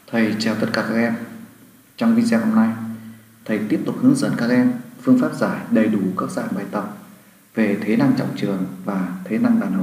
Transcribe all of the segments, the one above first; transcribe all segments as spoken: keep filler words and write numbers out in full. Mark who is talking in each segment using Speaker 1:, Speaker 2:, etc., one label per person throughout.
Speaker 1: Thầy chào tất cả các em. Trong video hôm nay, thầy tiếp tục hướng dẫn các em phương pháp giải đầy đủ các dạng bài tập về thế năng trọng trường và thế năng đàn hồi.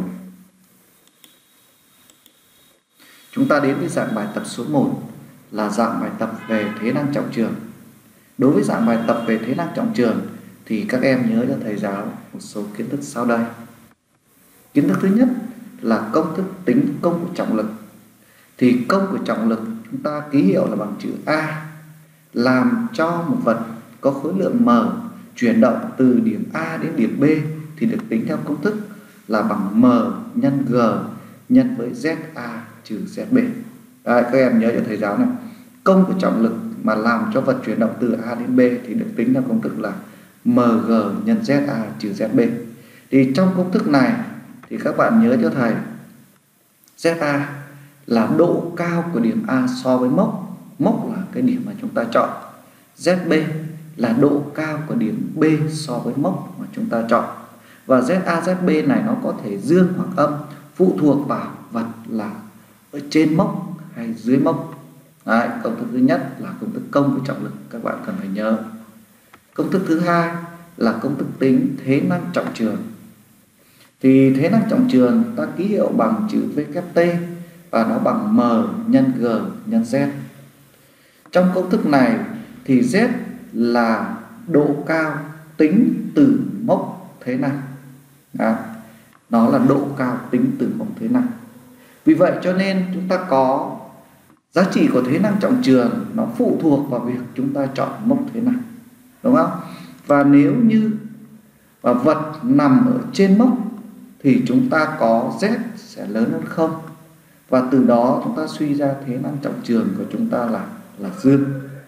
Speaker 1: Chúng ta đến với dạng bài tập số một là dạng bài tập về thế năng trọng trường. Đối với dạng bài tập về thế năng trọng trường thì các em nhớ cho thầy giáo một số kiến thức sau đây. Kiến thức thứ nhất là công thức tính công của trọng lực. Thì công của trọng lực chúng ta ký hiệu là bằng chữ A, làm cho một vật có khối lượng m chuyển động từ điểm A đến điểm B thì được tính theo công thức là bằng m nhân g nhân với za trừ zb. Đấy, các em nhớ cho thầy giáo này, công của trọng lực mà làm cho vật chuyển động từ A đến B thì được tính theo công thức là mg nhân za trừ zb. Thì trong công thức này thì các bạn nhớ cho thầy, za là độ cao của điểm A so với mốc, mốc là cái điểm mà chúng ta chọn. zb là độ cao của điểm B so với mốc mà chúng ta chọn. Và za zb này nó có thể dương hoặc âm, phụ thuộc vào vật là ở trên mốc hay dưới mốc. Đấy, công thức thứ nhất là công thức công của trọng lực, các bạn cần phải nhớ. Công thức thứ hai là công thức tính thế năng trọng trường. Thì thế năng trọng trường ta ký hiệu bằng chữ vkt và nó bằng m nhân g nhân z. Trong công thức này thì z là độ cao tính từ mốc thế năng. Đó, nó là độ cao tính từ mốc thế năng. Vì vậy cho nên chúng ta có giá trị của thế năng trọng trường nó phụ thuộc vào việc chúng ta chọn mốc thế năng, đúng không? Và nếu như và vật nằm ở trên mốc thì chúng ta có z sẽ lớn hơn không, và từ đó chúng ta suy ra thế năng trọng trường của chúng ta là là dương.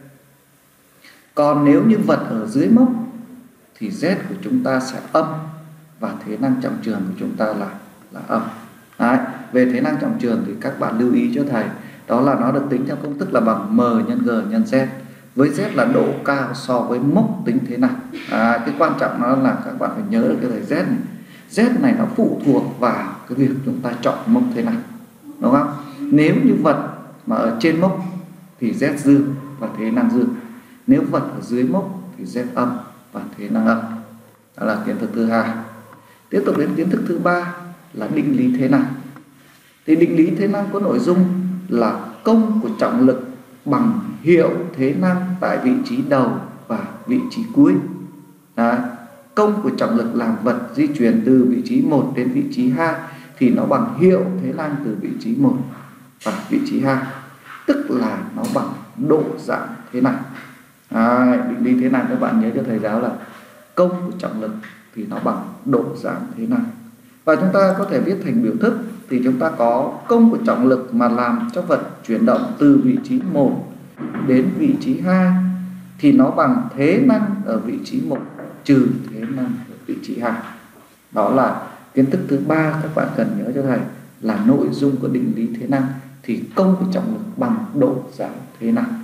Speaker 1: Còn nếu như vật ở dưới mốc thì z của chúng ta sẽ âm và thế năng trọng trường của chúng ta là là âm. Đấy, về thế năng trọng trường thì các bạn lưu ý cho thầy, đó là nó được tính theo công thức là bằng m nhân g nhân z, với z là độ cao so với mốc tính thế năng. À, cái quan trọng nó là các bạn phải nhớ được cái thầy z này. Z này nó phụ thuộc vào cái việc chúng ta chọn mốc thế năng, đúng không? Nếu như vật mà ở trên mốc thì z dương và thế năng dương. Nếu vật ở dưới mốc thì z âm và thế năng âm. Đó là kiến thức thứ hai. Tiếp tục đến kiến thức thứ ba là định lý thế năng. Thì định lý thế năng có nội dung là công của trọng lực bằng hiệu thế năng tại vị trí đầu và vị trí cuối. Đấy, công của trọng lực làm vật di chuyển từ vị trí một đến vị trí hai thì nó bằng hiệu thế năng từ vị trí một và vị trí hai, tức là nó bằng độ giảm thế năng. À, định lý thế năng các bạn nhớ cho thầy giáo là công của trọng lực thì nó bằng độ giảm thế năng. Và chúng ta có thể viết thành biểu thức, thì chúng ta có công của trọng lực mà làm cho vật chuyển động từ vị trí một đến vị trí hai thì nó bằng thế năng ở vị trí một trừ thế năng ở vị trí hai. Đó là kiến thức thứ ba các bạn cần nhớ cho thầy, là nội dung của định lý thế năng thì công của trọng lực bằng độ giảm thế năng.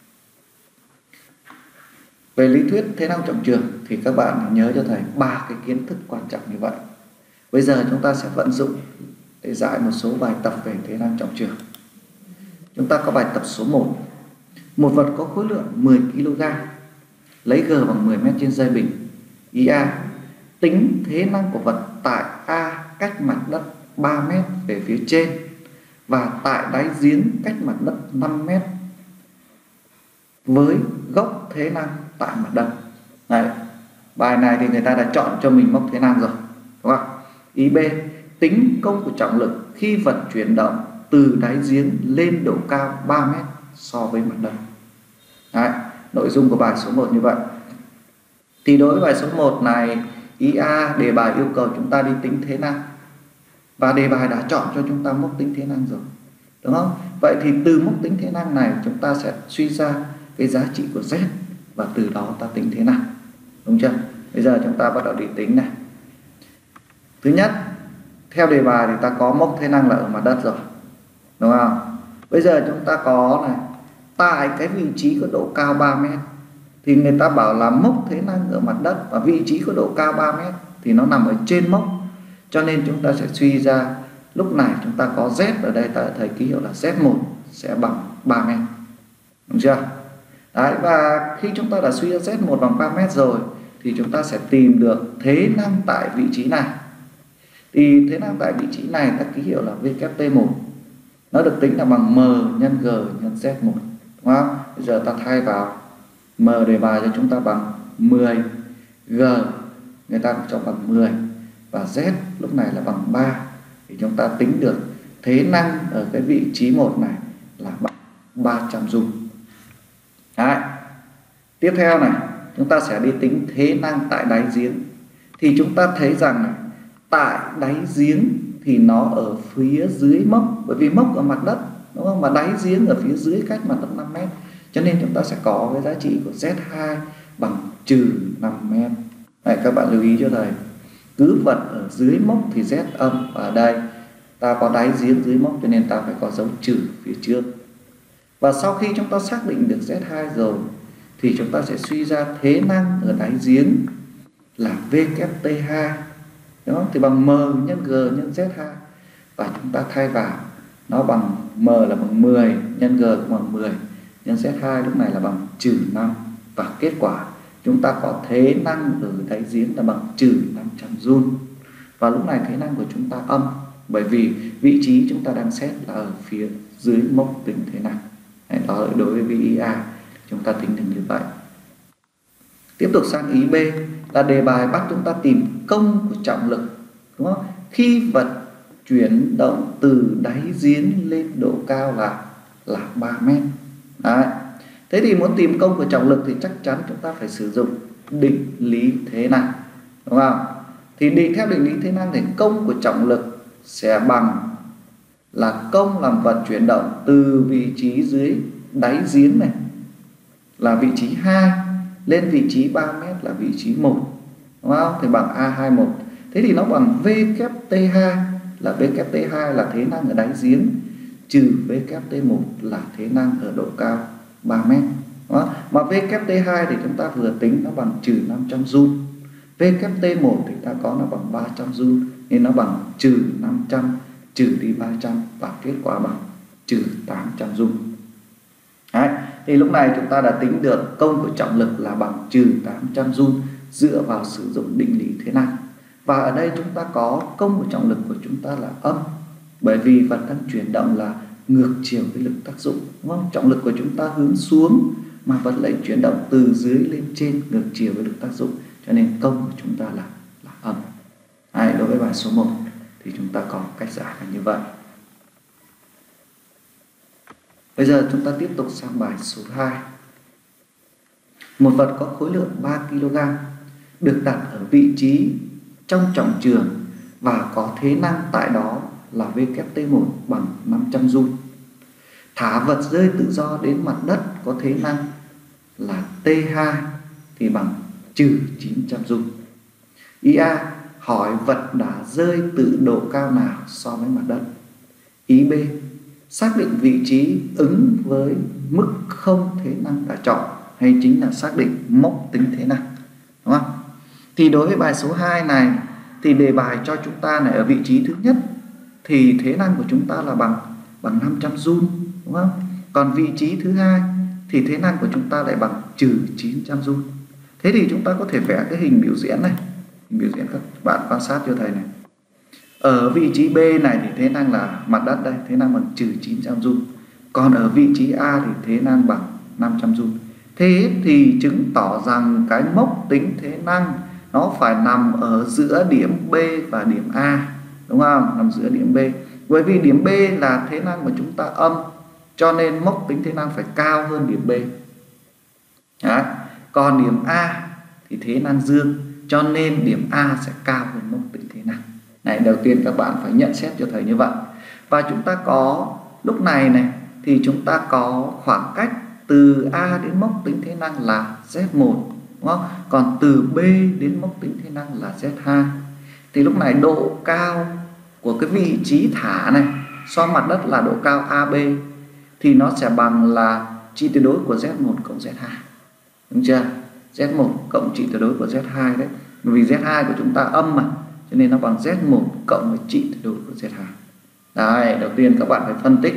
Speaker 1: Về lý thuyết thế năng trọng trường thì các bạn nhớ cho thầy ba cái kiến thức quan trọng như vậy. Bây giờ chúng ta sẽ vận dụng để giải một số bài tập về thế năng trọng trường. Chúng ta có bài tập số một. Một vật có khối lượng mười ki lô gam, lấy g bằng mười mét trên giây bình. Ý A, tính thế năng của vật tại A cách mặt đất ba mét về phía trên và tại đáy giếng cách mặt đất năm mét với gốc thế năng tại mặt đất. Đấy, bài này thì người ta đã chọn cho mình mốc thế năng rồi, đúng không? Ý B, tính công của trọng lực khi vật chuyển động từ đáy giếng lên độ cao ba mét so với mặt đất. Đấy, nội dung của bài số một như vậy. Thì đối với bài số một này, ý A, đề bài yêu cầu chúng ta đi tính thế năng, và đề bài đã chọn cho chúng ta mốc tính thế năng rồi, đúng không? Vậy thì từ mốc tính thế năng này chúng ta sẽ suy ra cái giá trị của z, và từ đó ta tính thế năng, đúng chưa? Bây giờ chúng ta bắt đầu đi tính này. Thứ nhất, theo đề bài thì ta có mốc thế năng là ở mặt đất rồi, đúng không? Bây giờ chúng ta có này, tại cái vị trí có độ cao ba mét thì người ta bảo là mốc thế năng ở mặt đất và vị trí có độ cao ba mét thì nó nằm ở trên mốc. Cho nên chúng ta sẽ suy ra lúc này chúng ta có z, ở đây ta thầy ký hiệu là z một sẽ bằng ba mét. đúng chưa? Đấy, và khi chúng ta đã suy ra Z một bằng ba mét rồi thì chúng ta sẽ tìm được thế năng tại vị trí này. Thì thế năng tại vị trí này ta ký hiệu là V kép T một. Nó được tính là bằng M nhân G nhân Z một. Đúng không? Bây giờ ta thay vào M đề bài cho chúng ta bằng mười, G người ta cho bằng mười và Z lúc này là bằng ba. Thì chúng ta tính được thế năng ở cái vị trí một này là bằng ba trăm joule. Đấy. Tiếp theo này, chúng ta sẽ đi tính thế năng tại đáy giếng. Thì chúng ta thấy rằng này, tại đáy giếng thì nó ở phía dưới mốc, bởi vì mốc ở mặt đất, đúng không? Mà đáy giếng ở phía dưới cách mặt đất năm mét. Cho nên chúng ta sẽ có cái giá trị của Z hai bằng trừ năm mét. Này, các bạn lưu ý cho thầy. Cứ vật ở dưới mốc thì Z âm. Ở đây ta có đáy giếng dưới mốc cho nên ta phải có dấu trừ phía trước. Và sau khi chúng ta xác định được Z hai rồi thì chúng ta sẽ suy ra thế năng ở đáy giếng là V kép T hai. Đúng không? Thì bằng M nhân G nhân Z hai. Và chúng ta thay vào nó bằng M là bằng mười nhân G cũng bằng mười nhân Z hai lúc này là bằng trừ năm. Và kết quả chúng ta có thế năng ở đáy giếng là bằng trừ năm trăm joule. Và lúc này thế năng của chúng ta âm, bởi vì vị trí chúng ta đang xét là ở phía dưới mốc tính thế năng. Đó, đối với vị A chúng ta tính được như vậy. Tiếp tục sang ý B là đề bài bắt chúng ta tìm công của trọng lực, đúng không? Khi vật chuyển động từ đáy giếng lên độ cao là là ba mét. Đấy. Thế thì muốn tìm công của trọng lực thì chắc chắn chúng ta phải sử dụng định lý thế năng, đúng không? Thì định theo định lý thế năng thì công của trọng lực sẽ bằng là công làm vật chuyển động từ vị trí dưới đáy giếng này là vị trí hai lên vị trí ba mét là vị trí một, đúng không? Thì bằng A hai mươi mốt. Thế thì nó bằng V kép T hai là V kép T hai là thế năng ở đáy giếng trừ V kép T một là thế năng ở độ cao ba mét. Đó. Mà V kép T hai thì chúng ta vừa tính nó bằng trừ năm trăm joule. V kép T một thì ta có nó bằng ba trăm joule nên nó bằng trừ năm trăm trừ đi ba trăm và kết quả bằng trừ tám trăm joule. Đấy. Thì lúc này chúng ta đã tính được công của trọng lực là bằng trừ tám trăm joule dựa vào sử dụng định lý thế năng. Và ở đây chúng ta có công của trọng lực của chúng ta là âm, bởi vì vật đang chuyển động là ngược chiều với lực tác dụng, đúng không? Trọng lực của chúng ta hướng xuống mà vật lại chuyển động từ dưới lên trên ngược chiều với lực tác dụng, cho nên công của chúng ta là là âm. Đấy, đối với bài số một thì chúng ta có cách giải là như vậy. Bây giờ chúng ta tiếp tục sang bài số hai. Một vật có khối lượng ba ki lô gam được đặt ở vị trí trong trọng trường và có thế năng tại đó là V kép T một bằng năm trăm joule. Thả vật rơi tự do đến mặt đất có thế năng là T hai thì bằng trừ chín trăm joule. Ý A, hỏi vật đã rơi từ độ cao nào so với mặt đất. Ý B, xác định vị trí ứng với mức không thế năng đã chọn, hay chính là xác định mốc tính thế năng, đúng không? Thì đối với bài số hai này thì đề bài cho chúng ta này ở vị trí thứ nhất thì thế năng của chúng ta là bằng bằng năm trăm joule, đúng không? Còn vị trí thứ hai thì thế năng của chúng ta lại bằng trừ chín trăm joule. Thế thì chúng ta có thể vẽ cái hình biểu diễn này, hình biểu diễn các bạn quan sát cho thầy này. Ở vị trí B này thì thế năng là mặt đất đây, thế năng bằng trừ chín trăm joule. Còn ở vị trí A thì thế năng bằng năm trăm joule. Thế thì chứng tỏ rằng cái mốc tính thế năng nó phải nằm ở giữa điểm B và điểm A, đúng không? Nằm giữa điểm B. Bởi vì điểm B là thế năng của chúng ta âm, cho nên mốc tính thế năng phải cao hơn điểm B. Đấy. Còn điểm A thì thế năng dương, cho nên điểm A sẽ cao hơn mốc tính thế năng. Này, đầu tiên các bạn phải nhận xét cho thầy như vậy. Và chúng ta có lúc này này thì chúng ta có khoảng cách từ A đến mốc tính thế năng là Z một, đúng không? Còn từ B đến mốc tính thế năng là Z hai. Thì lúc này độ cao của cái vị trí thả này so mặt đất là độ cao a bê thì nó sẽ bằng là trị tuyệt đối của Z một cộng Z hai. Đúng chưa? Z một cộng trị tuyệt đối của Z hai đấy. Bởi vì Z hai của chúng ta âm mà, cho nên nó bằng Z một cộng với trị tuyệt đối của Z hai. Đấy, đầu tiên các bạn phải phân tích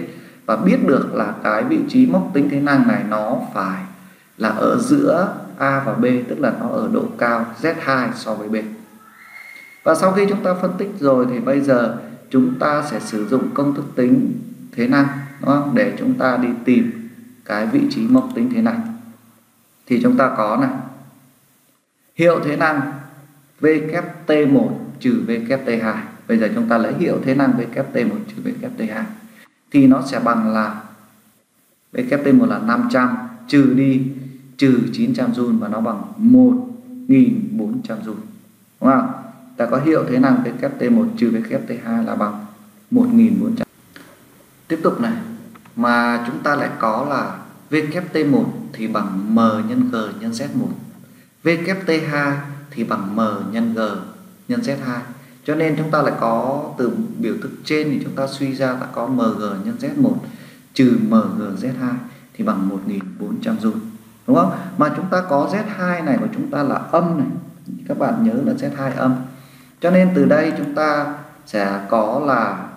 Speaker 1: và biết được là cái vị trí mốc tính thế năng này nó phải là ở giữa A và B, tức là nó ở độ cao Z hai so với B. Và sau khi chúng ta phân tích rồi thì bây giờ chúng ta sẽ sử dụng công thức tính thế năng, đúng không? Để chúng ta đi tìm cái vị trí mốc tính thế năng. Thì chúng ta có này, hiệu thế năng V kép T một trừ V kép T hai. Bây giờ chúng ta lấy hiệu thế năng V kép T một trừ V kép T hai thì nó sẽ bằng là V kép T một là năm trăm trừ đi trừ chín trăm joule và nó bằng một nghìn bốn trăm joule, đúng không? Ta có hiệu thế năng V kép T một trừ V kép T hai là bằng một nghìn bốn trăm. Tiếp tục này, mà chúng ta lại có là V kép T một thì bằng M nhân G nhân Z một, V kép T hai thì bằng M nhân G nhân Z hai. Cho nên chúng ta lại có từ biểu thức trên thì chúng ta suy ra ta có Mg nhân Z một trừ Mg Z hai thì bằng một nghìn bốn trăm joule, đúng không? Mà chúng ta có Z hai này của chúng ta là âm này, các bạn nhớ là Z hai âm. Cho nên từ đây chúng ta sẽ có là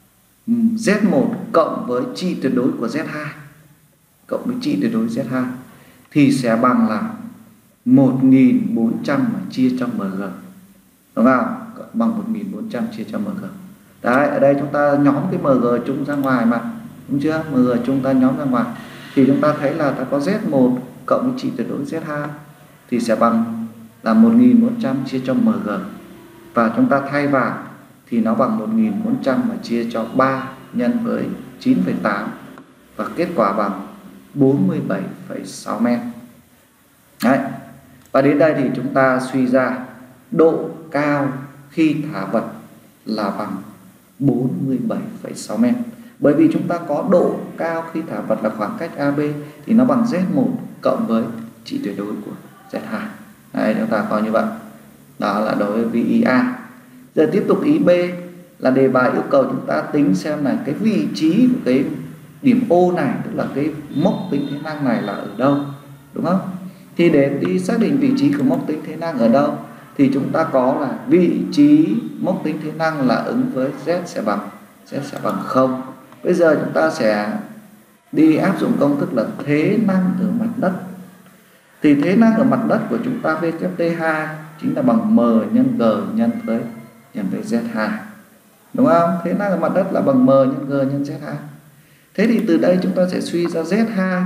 Speaker 1: Z một cộng với trị tuyệt đối của Z hai cộng với trị tuyệt đối Z hai thì sẽ bằng là một nghìn bốn trăm mà chia cho Mg, đúng không? Bằng một nghìn bốn trăm chia cho Mg. Đấy, ở đây chúng ta nhóm cái Mg chung ra ngoài mà, đúng chưa? Mg chung ta nhóm ra ngoài thì chúng ta thấy là ta có Z một cộng với trị tuyệt đối Z hai thì sẽ bằng là một nghìn bốn trăm chia cho Mg. Và chúng ta thay vào thì nó bằng một nghìn bốn trăm mà chia cho ba nhân với chín phẩy tám và kết quả bằng bốn mươi bảy phẩy sáu mét. Đấy. Và đến đây thì chúng ta suy ra độ cao khi thả vật là bằng bốn mươi bảy phẩy sáu mét. Bởi vì chúng ta có độ cao khi thả vật là khoảng cách a bê thì nó bằng Z một cộng với trị tuyệt đối của Z hai. Đấy, chúng ta có như vậy. Đó là đối với vị ý A. Giờ tiếp tục ý B là đề bài yêu cầu chúng ta tính xem là cái vị trí của cái điểm O này, tức là cái mốc tính thế năng này là ở đâu, đúng không? Thì để đi xác định vị trí của mốc tính thế năng ở đâu thì chúng ta có là vị trí mốc tính thế năng là ứng với Z sẽ bằng Z sẽ bằng không. Bây giờ chúng ta sẽ đi áp dụng công thức là thế năng ở mặt đất. Thì thế năng ở mặt đất của chúng ta V kép T hai chính là bằng M nhân G nhân với nhân với Z hai, đúng không? Thế năng ở mặt đất là bằng M nhân G nhân Z hai. Thế thì từ đây chúng ta sẽ suy ra Z hai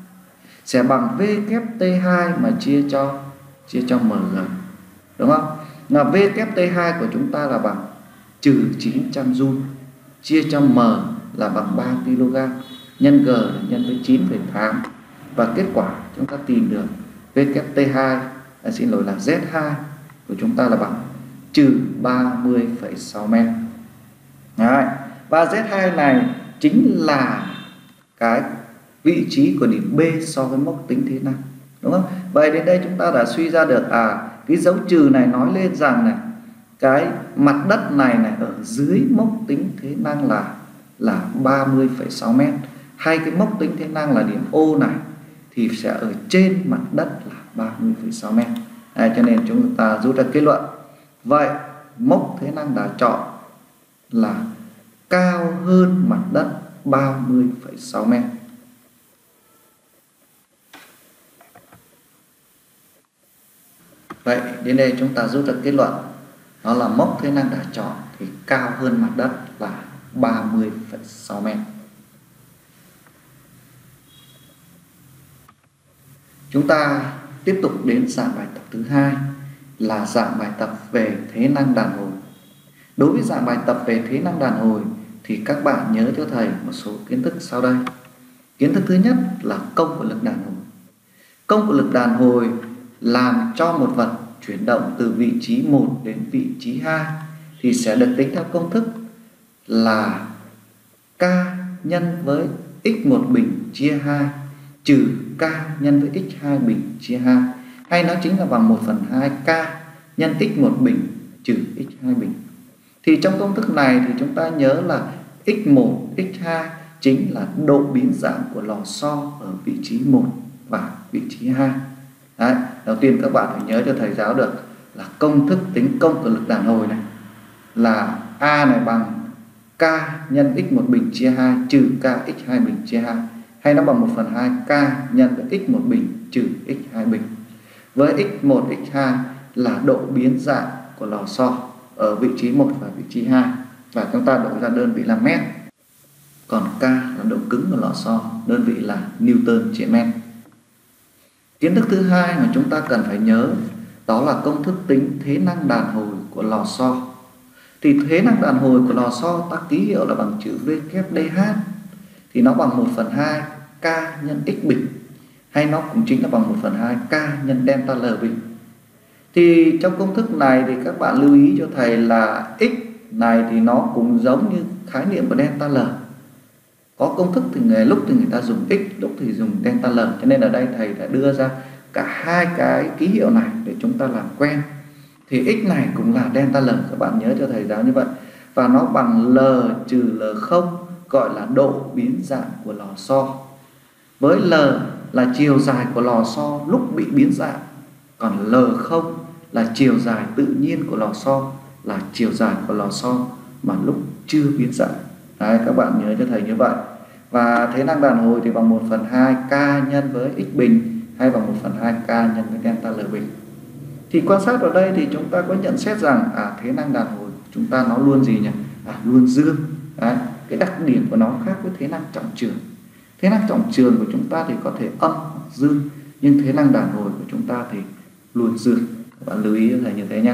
Speaker 1: sẽ bằng V kép T hai mà chia cho chia cho Mg, đúng không? Là V kép T hai của chúng ta là bằng trừ chín trăm joule chia cho M là bằng ba ki lô gam nhân G là nhân với chín phẩy tám và kết quả chúng ta tìm được V kép T hai à, xin lỗi là Z hai của chúng ta là bằng trừ ba mươi phẩy sáu mét. Đấy. Và Z hai này chính là cái vị trí của điểm B so với mốc tính thế năng, đúng không? Vậy đến đây chúng ta đã suy ra được à cái dấu trừ này nói lên rằng này cái mặt đất này này ở dưới mốc tính thế năng là là ba mươi phẩy sáu mét, hay cái mốc tính thế năng là điểm O này thì sẽ ở trên mặt đất là ba mươi phẩy sáu mét. Đấy, cho nên chúng ta rút ra kết luận vậy mốc thế năng đã chọn là cao hơn mặt đất ba mươi phẩy sáu mét. Vậy đến đây chúng ta rút ra kết luận đó là mốc thế năng đã chọn thì cao hơn mặt đất là ba mươi phẩy sáu mét. Chúng ta tiếp tục đến dạng bài tập thứ hai là dạng bài tập về thế năng đàn hồi. Đối với dạng bài tập về thế năng đàn hồi thì các bạn nhớ cho thầy một số kiến thức sau đây. Kiến thức thứ nhất là công của lực đàn hồi. Công của lực đàn hồi làm cho một vật chuyển động từ vị trí một đến vị trí hai thì sẽ được tính theo công thức là K nhân với x một bình chia hai trừ K nhân với x hai bình chia hai, hay nó chính là bằng một phần hai K nhân x một bình trừ x hai bình. Thì trong công thức này thì chúng ta nhớ là x một, x hai chính là độ biến dạng của lò xo ở vị trí một và vị trí hai. Đấy, đầu tiên các bạn phải nhớ cho thầy giáo được là công thức tính công của lực đàn hồi này là A này bằng K nhân x một bình chia hai trừ k x hai bình chia hai, hay nó bằng một phần hai k nhân với x một bình trừ x hai bình. Với x một, x hai là độ biến dạng của lò xo ở vị trí một và vị trí hai, và chúng ta đổi ra đơn vị là mét. Còn K là độ cứng của lò xo, đơn vị là Newton trên mét. Kiến thức thứ hai mà chúng ta cần phải nhớ đó là công thức tính thế năng đàn hồi của lò xo. Thì thế năng đàn hồi của lò xo ta ký hiệu là bằng chữ V kép đê hát, thì nó bằng một phần hai K nhân x bình, hay nó cũng chính là bằng một phần hai K nhân delta L bình. Thì trong công thức này thì các bạn lưu ý cho thầy là x này thì nó cũng giống như khái niệm của delta L. Có công thức thì người lúc thì người ta dùng x, lúc thì dùng delta L, cho nên ở đây thầy đã đưa ra cả hai cái ký hiệu này để chúng ta làm quen. Thì x này cũng là delta L, các bạn nhớ cho thầy giáo như vậy. Và nó bằng L trừ L không, gọi là độ biến dạng của lò xo. Với L là chiều dài của lò xo lúc bị biến dạng, còn L không là chiều dài tự nhiên của lò xo, là chiều dài của lò xo mà lúc chưa biến dạng. Đấy, các bạn nhớ cho thầy như vậy. Và thế năng đàn hồi thì bằng một phần hai K nhân với x bình, hay bằng một phần hai K nhân với delta L bình. Thì quan sát ở đây thì chúng ta có nhận xét rằng à, thế năng đàn hồi của chúng ta nó luôn gì nhỉ? À, luôn dương. Đấy, cái đặc điểm của nó khác với thế năng trọng trường. Thế năng trọng trường của chúng ta thì có thể âm hoặc dương, nhưng thế năng đàn hồi của chúng ta thì luôn dương. Các bạn lưu ý là như thế nhé.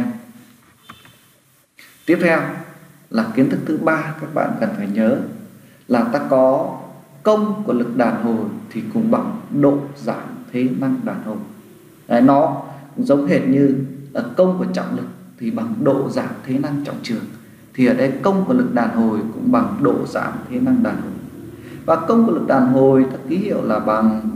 Speaker 1: Tiếp theo là kiến thức thứ ba các bạn cần phải nhớ là ta có công của lực đàn hồi thì cũng bằng độ giảm thế năng đàn hồi. Đấy, nó giống hệt như là công của trọng lực thì bằng độ giảm thế năng trọng trường, thì ở đây công của lực đàn hồi cũng bằng độ giảm thế năng đàn hồi. Và công của lực đàn hồi ta ký hiệu là bằng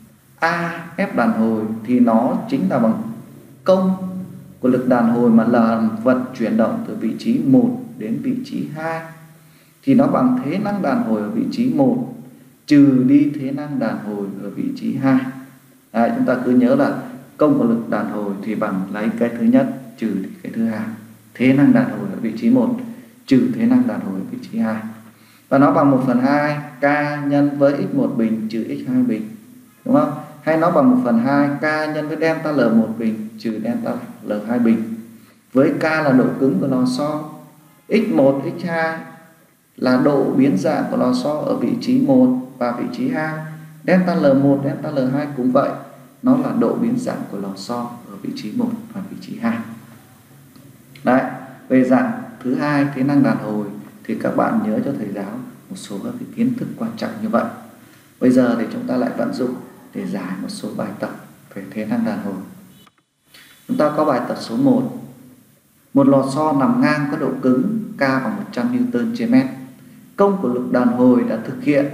Speaker 1: A F đàn hồi, thì nó chính là bằng công của lực đàn hồi mà là vật chuyển động từ vị trí một đến vị trí hai, thì nó bằng thế năng đàn hồi ở vị trí một trừ đi thế năng đàn hồi ở vị trí hai. Đấy, chúng ta cứ nhớ là công của lực đàn hồi thì bằng lấy cái thứ nhất trừ đi cái thứ hai, thế năng đàn hồi ở vị trí một trừ thế năng đàn hồi ở vị trí hai, và nó bằng một phần hai K nhân với x một bình trừ x hai bình, đúng không? Hay nó bằng một phần hai K nhân với delta L một bình trừ delta L hai bình. Với K là độ cứng của lò xo, x một, x hai là độ biến dạng của lò xo ở vị trí một và vị trí hai, delta L một, delta L hai cũng vậy, nó là độ biến dạng của lò xo ở vị trí một và vị trí hai. Đấy, về dạng thứ hai thế năng đàn hồi thì các bạn nhớ cho thầy giáo một số các cái kiến thức quan trọng như vậy. Bây giờ thì chúng ta lại vận dụng để giải một số bài tập về thế năng đàn hồi. Chúng ta có bài tập số một. Một lò xo nằm ngang có độ cứng K bằng một trăm Newton trên mét. Công của lực đàn hồi đã thực hiện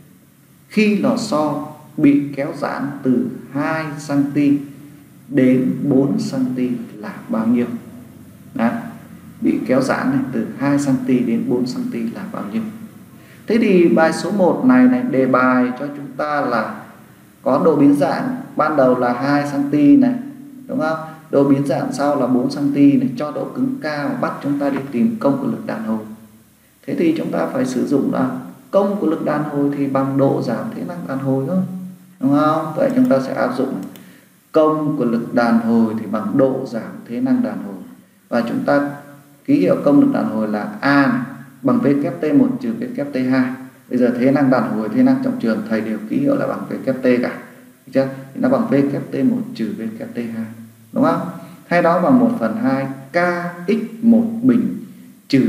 Speaker 1: khi lò xo bị kéo giãn từ hai xăng-ti-mét đến bốn xăng-ti-mét là bao nhiêu? Đó, bị kéo giãn này, từ hai xăng-ti-mét đến bốn xăng-ti-mét là bao nhiêu? Thế thì bài số một này này đề bài cho chúng ta là có độ biến dạng ban đầu là hai xăng-ti-mét này, đúng không? Độ biến dạng sau là bốn xăng-ti-mét này, cho độ cứng cao, bắt chúng ta đi tìm công của lực đàn hồi. Thế thì chúng ta phải sử dụng là công của lực đàn hồi thì bằng độ giảm thế năng đàn hồi thôi, đúng không? Vậy chúng ta sẽ áp dụng công của lực đàn hồi thì bằng độ giảm thế năng đàn hồi, và chúng ta ký hiệu công lực đàn hồi là A này, bằng V kép T một trừ V kép T hai. Bây giờ thế năng đàn hồi, thế năng trọng trường thầy đều ký hiệu là bằng V kép T cả, được chưa? Thì nó bằng V kép T một trừ V kép T hai, đúng không? Hay đó bằng một phần hai K x một bình trừ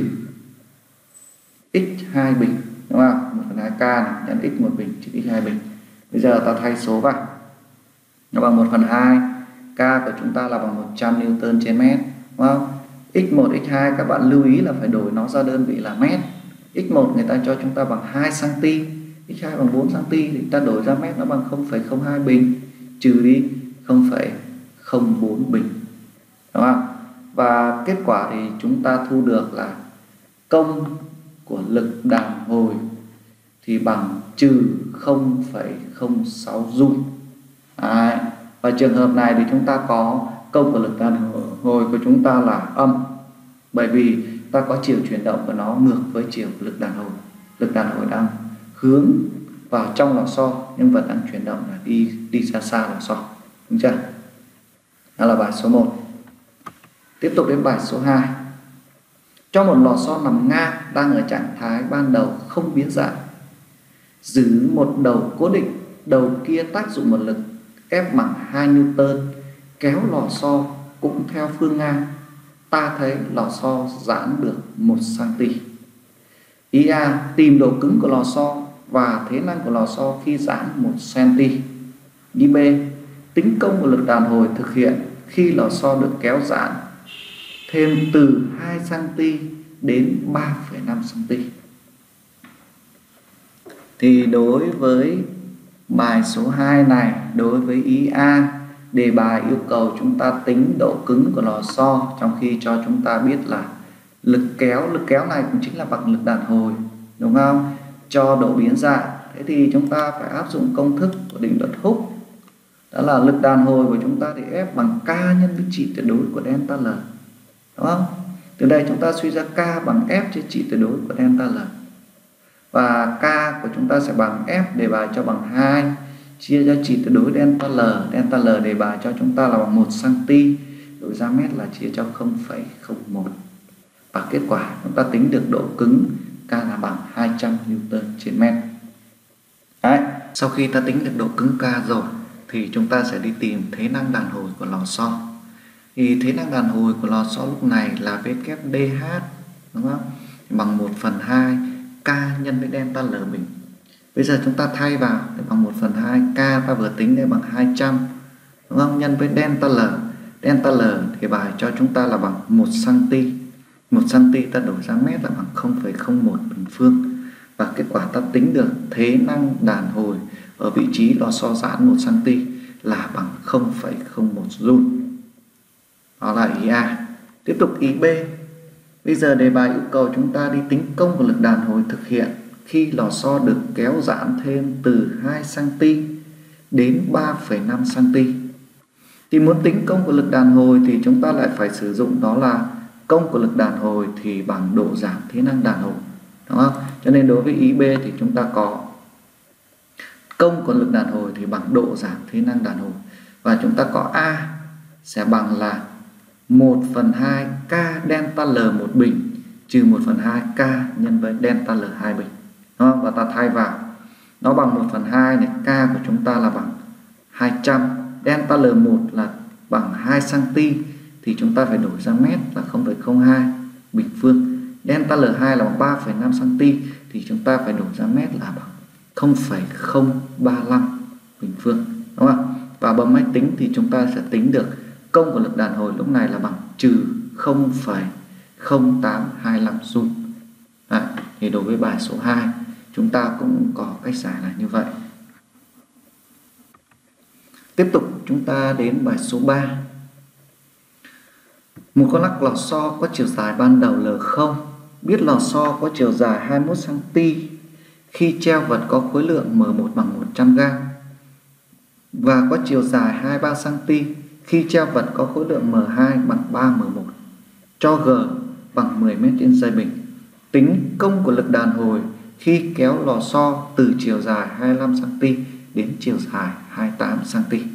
Speaker 1: x hai bình, đúng không? một phần hai K này, nhân x một bình trừ x hai bình. Bây giờ ta thay số vào, nó bằng một phần hai K của chúng ta là bằng một trăm Newton trên mét, đúng không? x một, x hai các bạn lưu ý là phải đổi nó ra đơn vị là mét. x một người ta cho chúng ta bằng hai xăng-ti-mét, x hai bằng bốn xăng-ti-mét thì ta đổi ra mét nó bằng không phẩy không hai bình trừ đi không phẩy không bốn bình, đúng không? Và kết quả thì chúng ta thu được là công của lực đàn hồi thì bằng trừ không phẩy không sáu Joule. Đấy. Và trường hợp này thì chúng ta có công của lực đàn hồi của chúng ta là âm, bởi vì ta có chiều chuyển động của nó ngược với chiều của lực đàn hồi. Lực đàn hồi đang hướng vào trong lò xo nhưng vẫn đang chuyển động là đi đi ra xa lò xo, đúng chưa? Đó là bài số một. Tiếp tục đến bài số hai. Cho một lò xo nằm ngang đang ở trạng thái ban đầu không biến dạng, giữ một đầu cố định, đầu kia tác dụng một lực ép bằng hai Newton kéo lò xo cũng theo phương ngang, ta thấy lò xo giãn được một xăng-ti-mét. Ý A, tìm độ cứng của lò xo và thế năng của lò xo khi giãn một xăng-ti-mét. Ý B, tính công của lực đàn hồi thực hiện khi lò xo được kéo giãn thêm từ hai xăng-ti-mét đến ba phẩy năm xăng-ti-mét. Thì đối với bài số hai này, đối với ý A, đề bài yêu cầu chúng ta tính độ cứng của lò xo, trong khi cho chúng ta biết là lực kéo, lực kéo này cũng chính là bằng lực đàn hồi, đúng không? Cho độ biến dạng, thế thì chúng ta phải áp dụng công thức của định luật Hooke. Đó là lực đàn hồi của chúng ta thì F bằng K nhân với trị tuyệt đối của delta L, đúng không? Từ đây chúng ta suy ra K bằng F trên trị tuyệt đối của delta L. Và K của chúng ta sẽ bằng F, đề bài cho bằng hai, chia cho trị tuyệt đối delta L. Delta L đề bài cho chúng ta là bằng một xăng-ti-mét, đổi ra mét là chia cho không phẩy không một. Và kết quả chúng ta tính được độ cứng K là bằng hai trăm Newton trên mét. Đấy, sau khi ta tính được độ cứng K rồi thì chúng ta sẽ đi tìm thế năng đàn hồi của lò xo. Thì thế năng đàn hồi của lò xo lúc này là V kép đê hát, đúng không? Bằng một phần hai K nhân với delta L bình. Bây giờ chúng ta thay vào để bằng một phần hai K ta vừa tính đây bằng hai trăm, đúng không? Nhân với delta L. Delta L thì bài cho chúng ta là bằng một xăng-ti-mét. một xăng-ti-mét ta đổi ra mét là bằng không phẩy không một bình phương. Và kết quả ta tính được thế năng đàn hồi ở vị trí lò xo giãn một xăng-ti-mét là bằng không phẩy không một joule. Đó là ý A. Tiếp tục ý B. Bây giờ đề bài yêu cầu chúng ta đi tính công của lực đàn hồi thực hiện khi lò xo được kéo giãn thêm từ hai xăng-ti-mét đến ba phẩy năm xăng-ti-mét. Thì muốn tính công của lực đàn hồi thì chúng ta lại phải sử dụng đó là công của lực đàn hồi thì bằng độ giảm thế năng đàn hồi, đúng không? Cho nên đối với ý B thì chúng ta có công của lực đàn hồi thì bằng độ giảm thế năng đàn hồi. Và chúng ta có A sẽ bằng là một phần hai K delta L một bình trừ một phần hai K nhân với delta L hai bình. Đúng không? Và ta thay vào nó bằng một phần hai này, K của chúng ta là bằng hai trăm, delta L một là bằng hai xăng-ti-mét thì chúng ta phải đổi ra mét là không phẩy không hai bình phương. Delta L hai là bằng ba phẩy năm xăng-ti-mét thì chúng ta phải đổi ra mét là bằng không phẩy không ba lăm bình phương, đúng không? Và bấm máy tính thì chúng ta sẽ tính được công của lực đàn hồi lúc này là bằng trừ không phẩy không tám hai lăm joule. Đấy, thì đối với bài số hai chúng ta cũng có cách giải là như vậy. Tiếp tục chúng ta đến bài số ba. Một con lắc lò xo có chiều dài ban đầu L không, biết lò xo có chiều dài hai mươi mốt xăng-ti-mét khi treo vật có khối lượng M một bằng một trăm gam và có chiều dài hai mươi ba xăng-ti-mét khi treo vật có khối lượng M hai bằng ba M một, cho G bằng mười mét trên giây bình. Tính công của lực đàn hồi khi kéo lò xo từ chiều dài hai mươi lăm xăng-ti-mét đến chiều dài hai mươi tám xăng-ti-mét.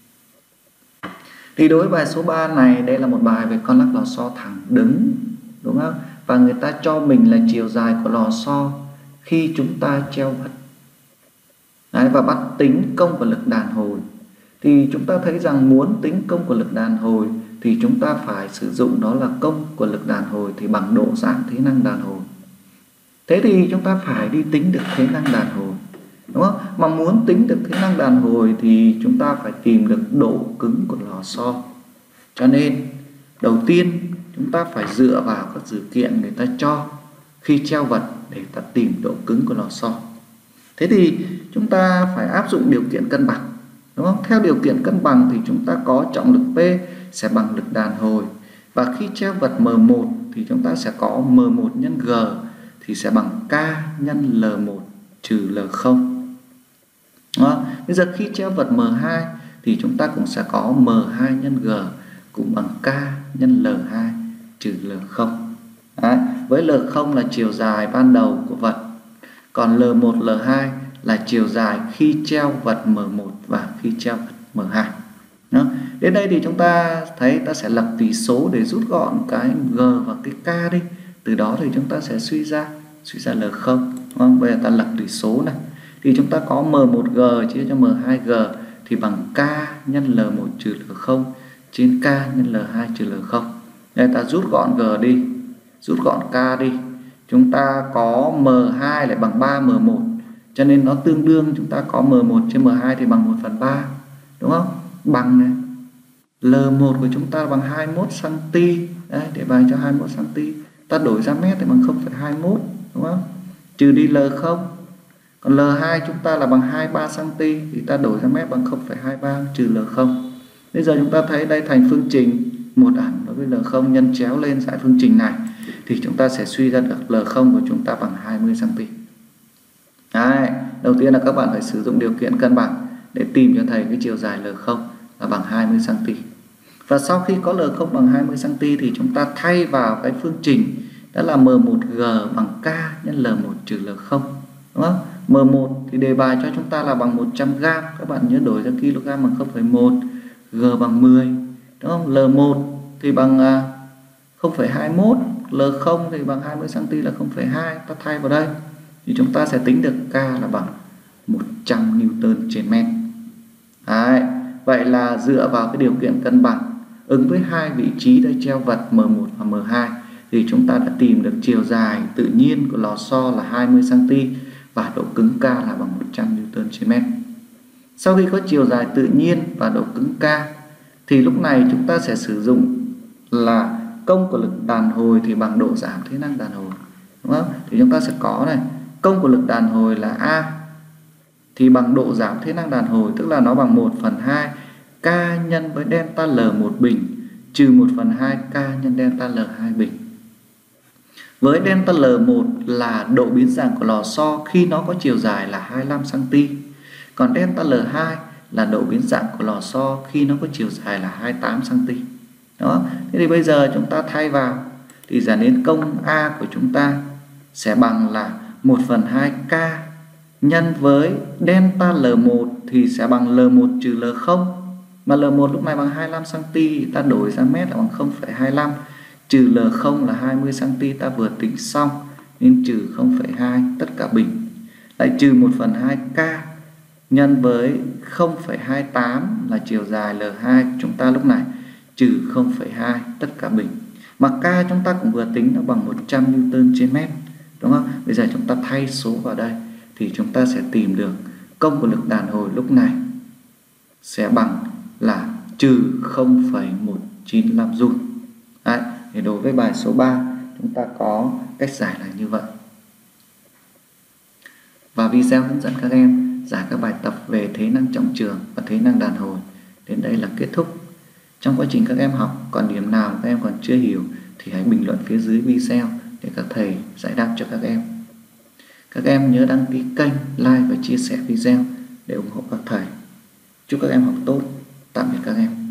Speaker 1: Thì đối với bài số ba này, đây là một bài về con lắc lò xo thẳng đứng, đúng không? Và người ta cho mình là chiều dài của lò xo khi chúng ta treo vật. Đấy, và bắt tính công của lực đàn hồi. Thì chúng ta thấy rằng muốn tính công của lực đàn hồi thì chúng ta phải sử dụng đó là công của lực đàn hồi thì bằng độ giảm thế năng đàn hồi. Thế thì chúng ta phải đi tính được thế năng đàn hồi, đúng không? Mà muốn tính được thế năng đàn hồi thì chúng ta phải tìm được độ cứng của lò xo. Cho nên đầu tiên chúng ta phải dựa vào các dữ kiện người ta cho khi treo vật để ta tìm độ cứng của lò xo. Thế thì chúng ta phải áp dụng điều kiện cân bằng, đúng không? Theo điều kiện cân bằng thì chúng ta có trọng lực P sẽ bằng lực đàn hồi. Và khi treo vật M một thì chúng ta sẽ có M một nhân G thì sẽ bằng K nhân L một trừ L không. Đó. Bây giờ khi treo vật M hai thì chúng ta cũng sẽ có M hai nhân G cũng bằng K nhân L hai trừ L không. Đấy. Với L không là chiều dài ban đầu của vật, còn L một, L hai là chiều dài khi treo vật M một và khi treo vật M hai. Đó. Đến đây thì chúng ta thấy ta sẽ lập tỉ số để rút gọn cái G và cái K đi. Từ đó thì chúng ta sẽ suy ra suy ra L không. Đúng không? Bây giờ ta lập tỉ số này. Thì chúng ta có M một G chia cho M hai G thì bằng K nhân L một trừ L không trên K nhân L hai trừ L không. Đây ta rút gọn G đi, rút gọn K đi. Chúng ta có M hai lại bằng ba M một. Cho nên nó tương đương chúng ta có M một trên M hai thì bằng một phần ba. Đúng không? Bằng này. L một của chúng ta bằng hai mươi mốt xăng-ti-mét. Đấy, để bài cho hai mươi mốt xăng-ti-mét. Ta đổi ra mét thì bằng không phẩy hai mốt. Đúng không? Trừ đi L không. Còn L hai chúng ta là bằng hai mươi ba xăng-ti-mét. Thì ta đổi ra mét bằng không phẩy hai ba trừ L không. Bây giờ chúng ta thấy đây thành phương trình một ẳn đối với L không nhân chéo lên giải phương trình này. Thì chúng ta sẽ suy ra được L không của chúng ta bằng hai mươi xăng-ti-mét. Đấy, đầu tiên là các bạn phải sử dụng điều kiện cân bằng để tìm cho thầy cái chiều dài L không là bằng hai mươi xăng-ti-mét. Và sau khi có L không bằng hai mươi xăng-ti-mét thì chúng ta thay vào cái phương trình đó là M một G bằng K nhân L một trừ L không. Đúng không? M một thì đề bài cho chúng ta là bằng một trăm gam. Các bạn nhớ đổi ra kg bằng không phẩy một, G bằng mười. Đúng không? L một thì bằng không phẩy hai mốt, L không thì bằng hai mươi xăng-ti-mét là không phẩy hai. Ta thay vào đây thì chúng ta sẽ tính được K là bằng một trăm Newton trên mét. Đấy. Vậy là dựa vào cái điều kiện cân bằng ứng với hai vị trí để treo vật M một và M hai thì chúng ta đã tìm được chiều dài tự nhiên của lò xo là hai mươi xăng-ti-mét và độ cứng K là bằng một trăm Newton trên mét. Sau khi có chiều dài tự nhiên và độ cứng K thì lúc này chúng ta sẽ sử dụng là công của lực đàn hồi thì bằng độ giảm thế năng đàn hồi. Đúng không? Thì chúng ta sẽ có này, công của lực đàn hồi là A thì bằng độ giảm thế năng đàn hồi, tức là nó bằng một phần hai K nhân với delta L một bình trừ một phần hai K nhân delta L hai bình. Với delta L một là độ biến dạng của lò xo khi nó có chiều dài là hai mươi lăm xăng-ti-mét. Còn delta L hai là độ biến dạng của lò xo khi nó có chiều dài là hai mươi tám xăng-ti-mét. Đó. Thế thì bây giờ chúng ta thay vào thì dẫn đến công A của chúng ta sẽ bằng là một phần hai K nhân với delta L một thì sẽ bằng L một trừ L không. Mà L một lúc này bằng hai mươi lăm xăng-ti-mét, ta đổi ra mét là bằng không phẩy hai lăm, trừ L không là hai mươi xăng-ti-mét, ta vừa tính xong nên trừ không phẩy hai tất cả bình. Lại trừ một phần hai K nhân với không phẩy hai tám là chiều dài L hai của chúng ta lúc này, trừ không phẩy hai tất cả bình. Mà K chúng ta cũng vừa tính nó bằng một trăm Newton trên mét. Đúng không? Bây giờ chúng ta thay số vào đây thì chúng ta sẽ tìm được công của lực đàn hồi lúc này sẽ bằng là trừ không phẩy một chín lăm joule. Đấy, thì đối với bài số ba chúng ta có cách giải là như vậy. Và video hướng dẫn các em giải các bài tập về thế năng trọng trường và thế năng đàn hồi đến đây là kết thúc. Trong quá trình các em học còn điểm nào các em còn chưa hiểu thì hãy bình luận phía dưới video để các thầy giải đáp cho các em. Các em nhớ đăng ký kênh, like và chia sẻ video để ủng hộ các thầy. Chúc các em học tốt. Tạm biệt các em.